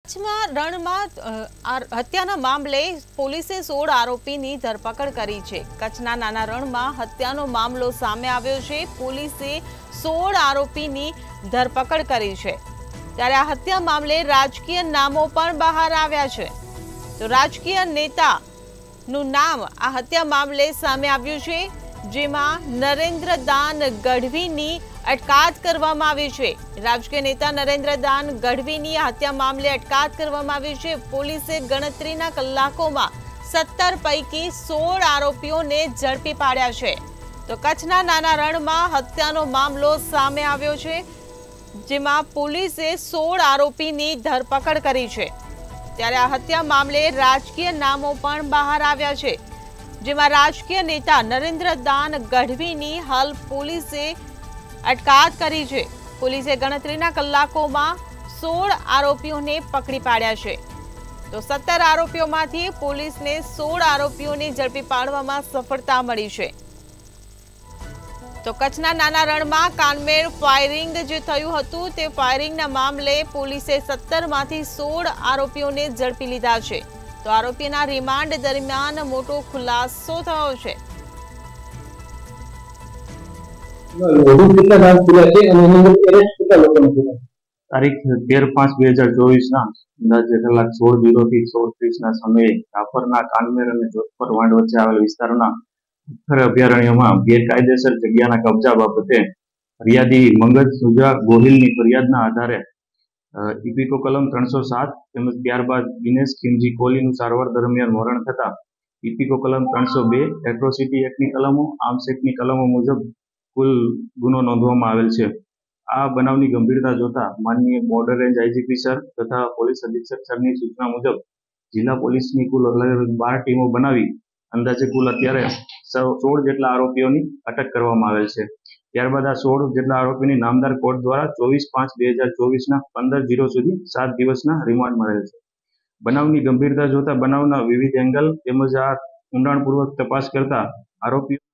કચ્છમાં રણમાં હત્યાના મામલે પોલીસે 16 આરોપીની ધરપકડ કરી છે। કચ્છના નાના રણમાં હત્યાનો મામલો સામે આવ્યો છે। પોલીસે 16 આરોપીની ધરપકડ કરી છે। ત્યારે આ હત્યા મામલે રાજકીય નામો પણ બહાર આવ્યા છે। તો રાજકીય નેતાનું નામ આ હત્યા મામલે સામે આવ્યું છે, જેમાં નરેન્દ્ર દાન ગઢવીની અટકાયત કરવામાં આવી છે। રાજકીય નેતા નરેન્દ્ર દાન ગઢવીની હત્યા મામલે અટકાયત કરવામાં આવી છે। પોલીસે ગણતરીના કલાકોમાં 17 પૈકી 16 આરોપીઓને ઝડપી પાડ્યા છે। તો કચ્છના નાના રણમાં હત્યાનો મામલો સામે આવ્યો છે, જેમાં પોલીસે 16 આરોપીની ધરપકડ કરી છે। ત્યારે આ હત્યા મામલે રાજકીય નામો પણ બહાર આવ્યા છે, જેમાં રાજકીય નેતા નરેન્દ્ર દાન ગઢવીની હાલ પોલીસે અટકાયત કરી છે। પોલીસે ગણતરીના કલાકોમાં 16 આરોપીઓને પકડી પાડ્યા છે। તો 17 આરોપીઓમાંથી પોલીસને 16 આરોપીઓને ઝડપી પાડવામાં સફળતા મળી છે। તો કચ્છના નાના રણમાં કાનમેર ફાયરિંગ જે થયું હતું, તે ફાયરિંગના મામલે પોલીસે 17 માંથી 16 આરોપીઓને ઝડપી લીધા છે। તો આરોપીના રિમાન્ડ દરમિયાન મોટો ખુલાસો થયો છે। તારીખ 13/5/2024 અંદાજે કલાક 16:00 થી 16:30 સમયે રાપરના કાનમેર અને જોધપર વાંડ વચ્ચે આવેલ વિસ્તારોના ઉત્તર અભયારણ્યમાં ગેરકાયદેસર જગ્યાના કબજા બાબતે ફરિયાદી મંગત સુજા ગોહિલની ફરિયાદના આધારે ઇપીકો કલમ 307 તેમજ ત્યારબાદ દિનેશ ખીમજી કોહલીનું સારવાર દરમિયાન મરણ થતા ઇપીકો કલમ 302 એટ્રોસિટી એક્ટની કલમો, આર્મ્સ એક્ટની કલમો મુજબ કુલ ગુનો નોંધવામાં આવેલ છે। આ બનાવની ગંભીરતા જોતા માનનીય બોર્ડર રેન્જ આઈજીપી સર તથા પોલીસ અધિક્ષક સરની સૂચના મુજબ જિલ્લા પોલીસની કુલ 12 ટીમો બનાવી અંદાજે કુલ અત્યારે 16 જેટલા આરોપીઓની અટક કરવામાં આવેલ છે। ત્યારબાદ આ 16 જેટલા આરોપીની નામદાર કોર્ટ દ્વારા 24/5/2024 15:00 સુધી 7 દિવસના રિમાન્ડ મળેલ છે। બનાવની ગંભીરતા જોતા બનાવના વિવિધ એંગલ તેમજ આ ઊંડાણપૂર્વક તપાસ કરતા આરોપીઓ